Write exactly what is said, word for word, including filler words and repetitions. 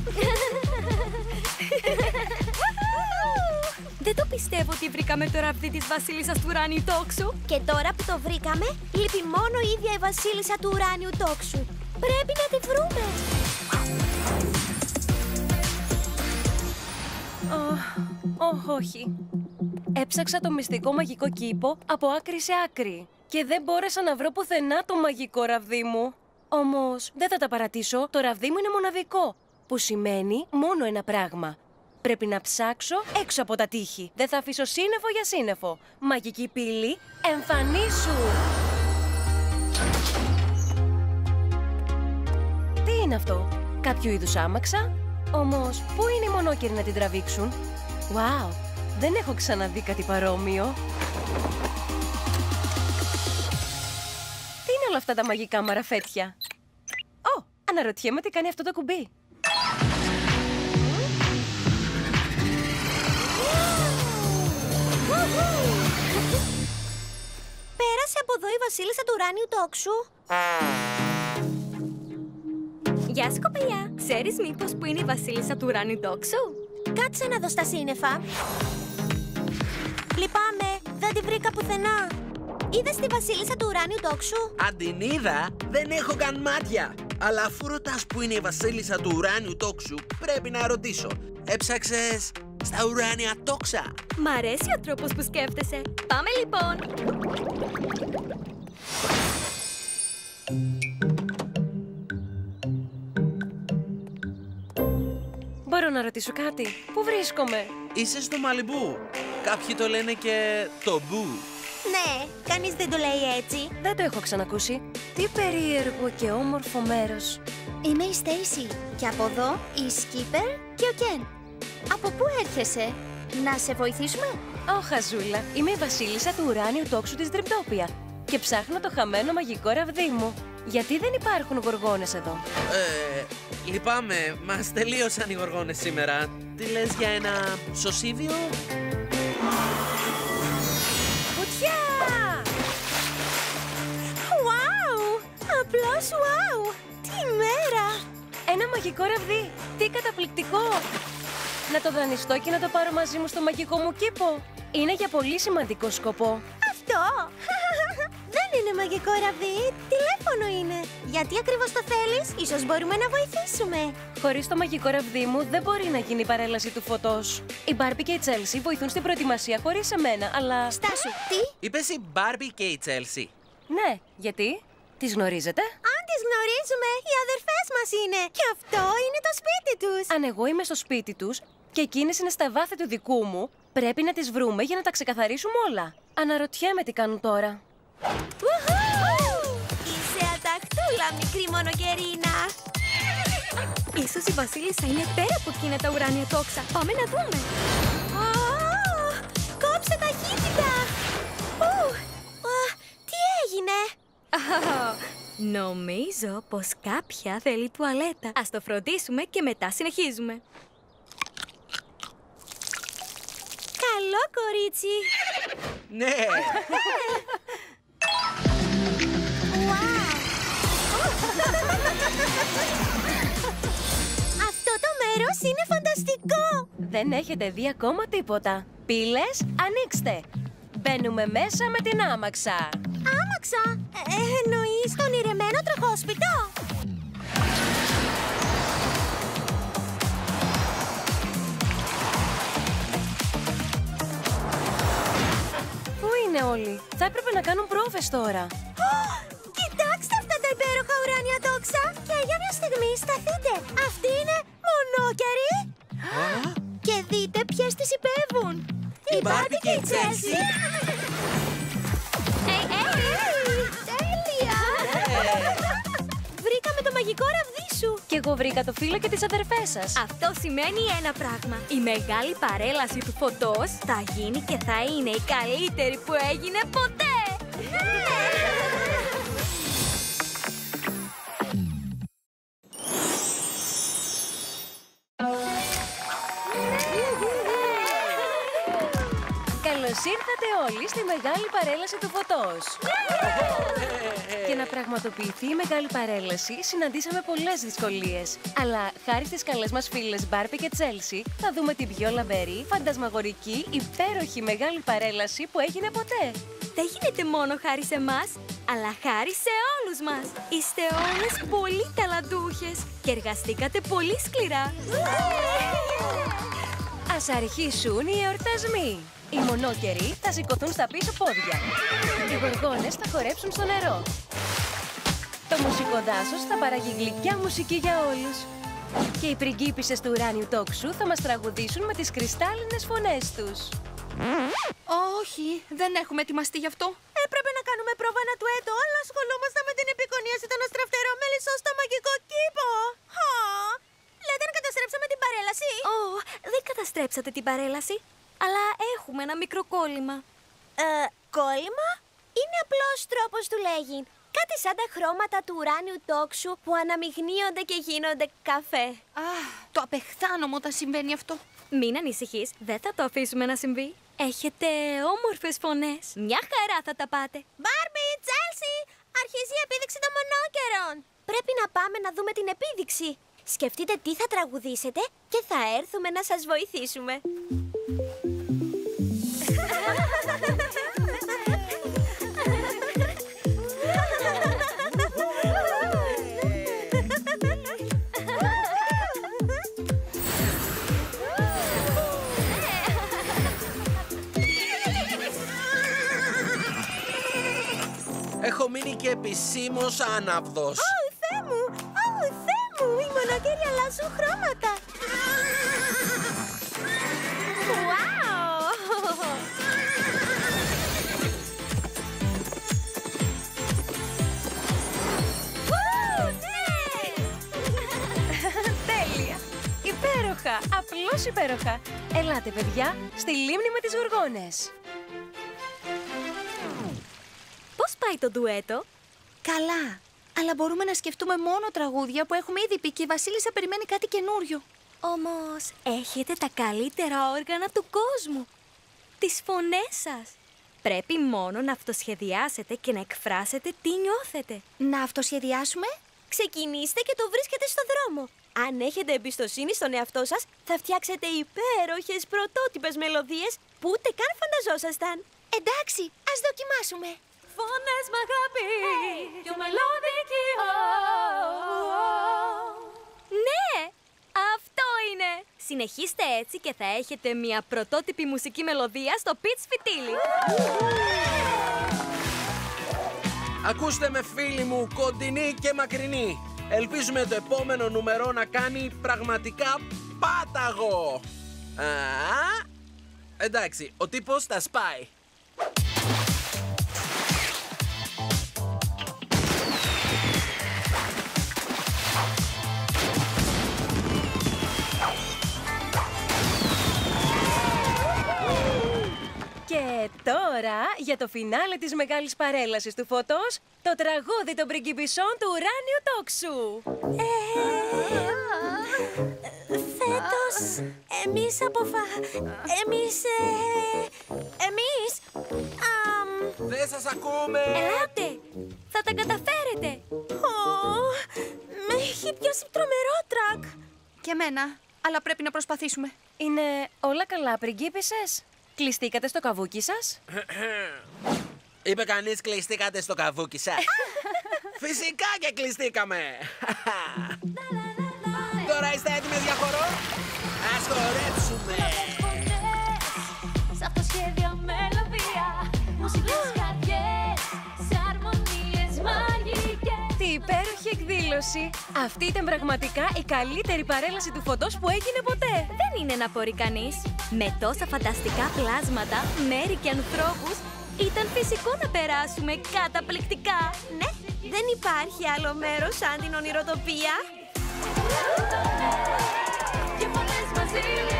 Δεν το πιστεύω ότι βρήκαμε το ραβδί της βασίλισσας του ουράνιου τόξου. Και τώρα που το βρήκαμε, λείπει μόνο η ίδια η βασίλισσα του ουράνιου τόξου. Πρέπει να τη βρούμε. Ωχ, όχι. Έψαξα το μυστικό μαγικό κήπο από άκρη σε άκρη και δεν μπόρεσα να βρω πουθενά το μαγικό ραβδί μου. Όμως δεν θα τα παρατήσω, το ραβδί μου είναι μοναδικό, που σημαίνει μόνο ένα πράγμα. Πρέπει να ψάξω έξω από τα τείχη. Δεν θα αφήσω σύννεφο για σύννεφο. Μαγική πύλη, εμφανίσου! Τι είναι αυτό, κάποιο είδους άμαξα? Όμως, πού είναι οι μονόκεροι να την τραβήξουν? Wow, δεν έχω ξαναδεί κάτι παρόμοιο. Τι είναι όλα αυτά τα μαγικά μαραφέτια? Ω, αναρωτιέμαι τι κάνει αυτό το κουμπί. Πέρασε από εδώ η βασίλισσα του ουράνιου τόξου. Γεια σου, κοπελιά. Ξέρεις μήπως που είναι η βασίλισσα του ουράνιου τόξου? Κάτσε να δω στα σύννεφα. Λυπάμαι, δεν τη βρήκα πουθενά. Είδες τη βασίλισσα του ουράνιου τόξου? Αν την είδα, δεν έχω καν μάτια. Αλλά αφού ρωτάς που είναι η βασίλισσα του ουράνιου τόξου, πρέπει να ρωτήσω. Έψαξες στα ουράνια τόξα? Μ' αρέσει ο τρόπος που σκέφτεσαι. Πάμε λοιπόν. Μπορώ να ρωτήσω κάτι? Πού βρίσκομαι? Είσαι στο Μαλιμπού. Κάποιοι το λένε και το Μπου. Ναι, κανείς δεν το λέει έτσι. Δεν το έχω ξανακούσει. Τι περίεργο και όμορφο μέρος. Είμαι η Στέισι και από εδώ η Σκίπερ και ο Κεν. Από πού έρχεσαι? Να σε βοηθήσουμε? Ω, χαζούλα, είμαι η βασίλισσα του ουράνιου τόξου της Dreamtopia και ψάχνω το χαμένο μαγικό ραβδί μου. Γιατί δεν υπάρχουν γοργόνες εδώ? Ε, λυπάμαι, μας τελείωσαν οι γοργόνες σήμερα. Τι λες για ένα σωσίβιο? Φωτιά! Wow! Απλώς wow! Τι μέρα! Ένα μαγικό ραβδί! Τι καταπληκτικό! Να το δανειστώ και να το πάρω μαζί μου στο μαγικό μου κήπο. Είναι για πολύ σημαντικό σκοπό. Αυτό! Δεν είναι μαγικό ραβδί, τηλέφωνο είναι. Γιατί ακριβώς το θέλεις? Ίσως μπορούμε να βοηθήσουμε. Χωρίς το μαγικό ραβδί μου δεν μπορεί να γίνει η παρέλαση του φωτός. Η Μπάρμπι και η Τσέλσι βοηθούν στην προετοιμασία χωρίς εμένα, αλλά... Στάσου, τι? Είπες η Μπάρμπι και η Τσέλσι. Ναι, γιατί? Τις γνωρίζετε? Αν τις γνωρίζουμε, οι αδερφές μας είναι. Και αυτό είναι το σπίτι τους. Αν εγώ είμαι στο σπίτι τους και εκείνες είναι στα βάθη του δικού μου, πρέπει να τις βρούμε για να τα ξεκαθαρίσουμε όλα. Αναρωτιέμαι τι κάνουν τώρα. Είσαι αταχτούλα, μικρή μονοκερίνα. Ίσως η βασίλισσα είναι πέρα από εκείνα τα ουράνια τόξα. Πάμε να δούμε. Α, κόψε ταχύτητα. Ου, α, τι έγινε? Νομίζω πως κάποια θέλει τουαλέτα. Ας το φροντίσουμε και μετά συνεχίζουμε. Καλό κορίτσι. Ναι! Αυτό το μέρος είναι φανταστικό. Δεν έχετε δει ακόμα τίποτα. Πύλες, ανοίξτε. Μπαίνουμε μέσα με την άμαξα. Άμαξα. Ε, εννοείς τον ηρεμένο τροχόσπιτο? Πού είναι όλοι? Θα έπρεπε να κάνουν πρόβες τώρα. Κοιτάξτε αυτά τα υπέροχα ουράνια τόξα. Και για μια στιγμή σταθείτε. Αυτή είναι μονόκερη. Και δείτε ποιες τις υπέβουν. Η Μπάρμπι και η Τσέλσι. Τέλεια! Βρήκαμε το μαγικό ραβδί σου. Και εγώ βρήκα το φίλο και τις αδερφές σας. Αυτό σημαίνει ένα πράγμα. Η μεγάλη παρέλαση του φωτός θα γίνει και θα είναι η καλύτερη που έγινε ποτέ. Καλώς Καλώς ήρθατε όλοι στη μεγάλη παρέλαση του φωτός. Και να πραγματοποιηθεί η μεγάλη παρέλαση, συναντήσαμε πολλές δυσκολίες. Αλλά χάρη στις καλές μας φίλες Μπάρμπι και Τσέλσι, θα δούμε την πιο λαμπερή, φαντασμαγορική, υπέροχη μεγάλη παρέλαση που έγινε ποτέ. Δεν γίνεται μόνο χάρη σε εμάς, αλλά χάρη σε όλους μας. Είστε όλες πολύ ταλαντούχες και εργαστήκατε πολύ σκληρά. Ας αρχίσουν οι εορτασμοί. Οι μονόκεροι θα σηκωθούν στα πίσω πόδια. Οι γοργόνες θα χορέψουν στο νερό. Το μουσικοδάσος θα παράγει γλυκιά μουσική για όλους. Και οι πριγκίπισσες του ουράνιου τόξου θα μας τραγουδήσουν με τις κρυστάλλινες φωνές τους. Όχι, δεν έχουμε ετοιμαστεί γι' αυτό. Έπρεπε να κάνουμε πρόβα ένα τουέτο, αλλά ασχολούμασταν με την επικονίαση των αστραφτερομέλισσων στο μαγικό κήπο. Χα! Λέτε να καταστρέψαμε την παρέλαση. Ω, δεν καταστρέψατε την παρέλαση, αλλά έχουμε ένα μικρό κόλλημα. Ε, κόλλημα? Είναι απλός τρόπος του λέγει. Κάτι σαν τα χρώματα του ουράνιου τόξου που αναμειγνύονται και γίνονται καφέ. Αχ, το απεχθάνομαι όταν συμβαίνει αυτό. Μην ανησυχείς, δεν θα το αφήσουμε να συμβεί. Έχετε όμορφες φωνές. Μια χαρά θα τα πάτε. Μπάρμπι, Τσέλσι, αρχίζει η επίδειξη των μονόκερων. Πρέπει να πάμε να δούμε την επίδειξη. Σκεφτείτε τι θα τραγουδήσετε και θα έρθουμε να σας βοηθήσουμε. Έχω μείνει και επισήμως άναυδος. Ω, Θεέ μου! Ω, Θεέ μου! Οι μονόκεροι αλλάζουν χρώματα. Wow! Τέλεια! Υπέροχα! Απλώς υπέροχα! Ελάτε, παιδιά, στη λίμνη με τις γοργόνες. Πώς πάει το ντουέτο? Καλά, αλλά μπορούμε να σκεφτούμε μόνο τραγούδια που έχουμε ήδη πει και η Βασίλισσα περιμένει κάτι καινούριο. Όμως έχετε τα καλύτερα όργανα του κόσμου. Τις φωνές σας. Πρέπει μόνο να αυτοσχεδιάσετε και να εκφράσετε τι νιώθετε. Να αυτοσχεδιάσουμε? Ξεκινήστε και το βρίσκετε στο δρόμο. Αν έχετε εμπιστοσύνη στον εαυτό σας, θα φτιάξετε υπέροχες πρωτότυπες μελωδίες που ούτε καν φανταζόσασταν. Εντάξει, ας δοκιμάσουμε. Φωνές μ' αγάπη, πιο μελωδική. Ναι, αυτό είναι. Συνεχίστε έτσι και θα έχετε μια πρωτότυπη μουσική μελωδία στο πιτς φιτίλι. Ακούστε με, φίλοι μου, κοντινοί και μακρινοί. Ελπίζουμε το επόμενο νούμερο να κάνει πραγματικά πάταγο. Α, εντάξει, ο τύπος τα σπάει. Και τώρα, για το φινάλε της μεγάλης παρέλασης του φωτός, το τραγούδι των πριγκιπισσών του ουράνιου τόξου. Φέτος, εμείς αποφα... Εμείς... Ε... Εμείς... Αμ... Δεν σας ακούμε! Ελάτε, θα τα καταφέρετε. Ω, με έχει πιάσει τρομερό τρακ. Και εμένα, αλλά πρέπει να προσπαθήσουμε. Είναι όλα καλά, πριγκίπισσες? Κλειστήκατε στο καβούκι σας? Είπε κανείς κλειστήκατε στο καβούκι σας? Φυσικά και κλειστήκαμε! Τώρα είστε έτοιμες για χορό? Ας χορέψουμε! Σ' αυτοσχέδια μελωδία, μουσικές καρδιές, σε αρμονίες μαγικές. Τι υπέροχη εκδήλωση! Αυτή ήταν πραγματικά η καλύτερη παρέλαση του φωτός που έγινε ποτέ. Δεν είναι να απορεί κανείς. Με τόσα φανταστικά πλάσματα, μέρη και ανθρώπους, ήταν φυσικό να περάσουμε καταπληκτικά. Ναι, δεν υπάρχει άλλο μέρος σαν την ονειροτοπία. Και φωνές μαζί.